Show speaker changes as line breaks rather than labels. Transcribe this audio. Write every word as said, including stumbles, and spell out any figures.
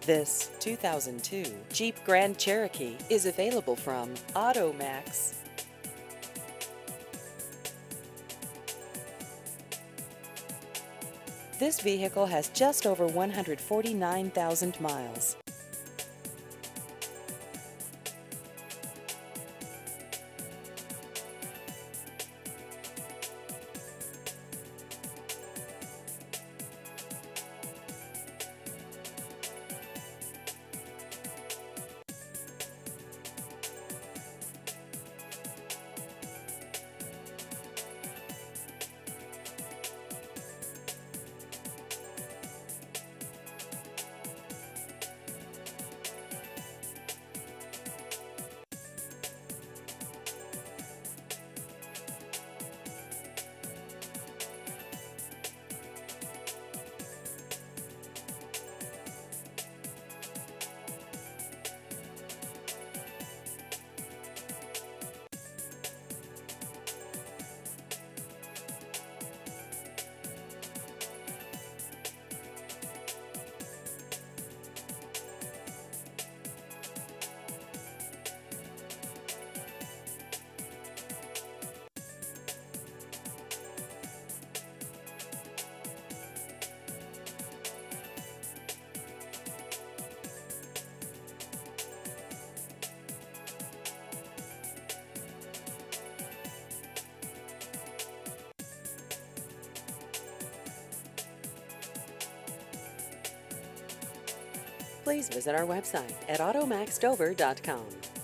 This two thousand two Jeep Grand Cherokee is available from AutoMax. This vehicle has just over one hundred forty-nine thousand miles. Please visit our website at automax dover dot com.